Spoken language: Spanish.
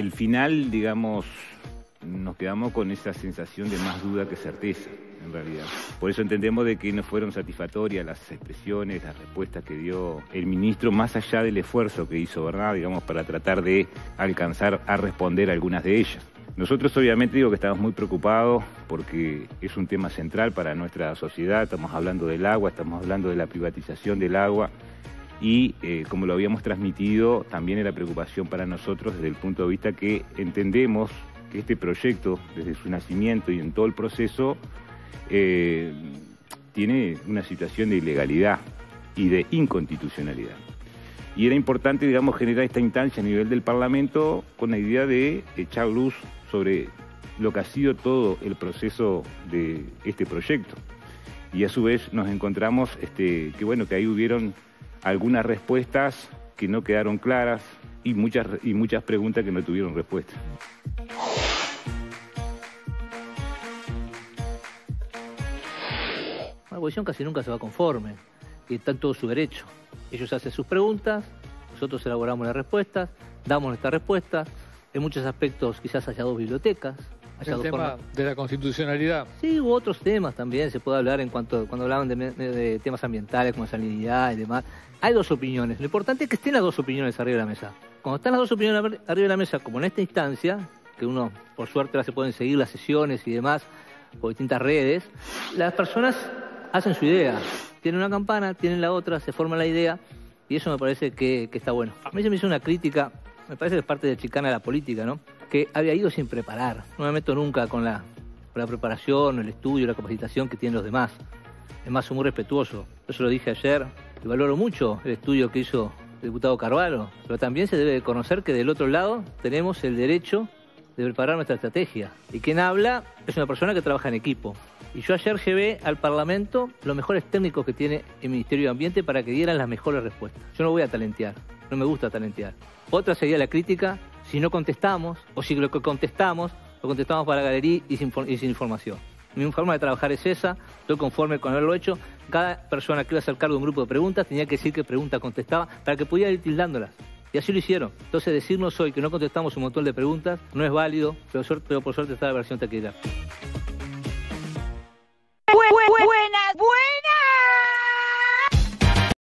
al final, digamos, nos quedamos con esa sensación de más duda que certeza, en realidad. Por eso entendemos de que no fueron satisfactorias las expresiones, las respuestas que dio el ministro, más allá del esfuerzo que hizo, ¿verdad?, digamos, para tratar de alcanzar a responder a algunas de ellas. Nosotros obviamente digo que estamos muy preocupados porque es un tema central para nuestra sociedad, estamos hablando del agua, estamos hablando de la privatización del agua y como lo habíamos transmitido, también era preocupación para nosotros desde el punto de vista que entendemos que este proyecto, desde su nacimiento y en todo el proceso, tiene una situación de ilegalidad y de inconstitucionalidad. Y era importante, digamos, generar esta instancia a nivel del Parlamento con la idea de echar luz sobre lo que ha sido todo el proceso de este proyecto. Y a su vez nos encontramos que bueno, que ahí hubieron algunas respuestas que no quedaron claras y muchas preguntas que no tuvieron respuesta. La oposición casi nunca se va conforme y está en todo su derecho. Ellos hacen sus preguntas, nosotros elaboramos las respuestas, damos nuestras respuestas. En muchos aspectos quizás haya dos bibliotecas. Haya el dos tema formas de la constitucionalidad. Sí, u otros temas también se puede hablar cuando hablaban de temas ambientales como salinidad y demás. Hay dos opiniones. Lo importante es que estén las dos opiniones arriba de la mesa. Cuando están las dos opiniones arriba de la mesa, como en esta instancia, que uno, por suerte, ahora se pueden seguir las sesiones y demás por distintas redes, las personas hacen su idea. Tienen una campana, tienen la otra, se forma la idea y eso me parece que está bueno. A mí se me hizo una crítica, me parece que es parte de chicana de la política, ¿no?, que había ido sin preparar. No me meto nunca con la preparación, el estudio, la capacitación que tienen los demás. Es más, soy muy respetuoso. Yo se lo dije ayer, y valoro mucho el estudio que hizo el diputado Carvalho, pero también se debe conocer que del otro lado tenemos el derecho de preparar nuestra estrategia. Y quien habla es una persona que trabaja en equipo. Y yo ayer llevé al Parlamento los mejores técnicos que tiene el Ministerio de Ambiente para que dieran las mejores respuestas. Yo no voy a talentear, no me gusta talentear. Otra sería la crítica si no contestamos, o si lo que contestamos, lo contestamos para la galería y sin información. Mi forma de trabajar es esa, estoy conforme con haberlo hecho. Cada persona que iba a hacer cargo de un grupo de preguntas tenía que decir qué pregunta contestaba para que pudiera ir tildándolas. Y así lo hicieron. Entonces decirnos hoy que no contestamos un montón de preguntas no es válido, pero por suerte está la versión taquillera. Buenas.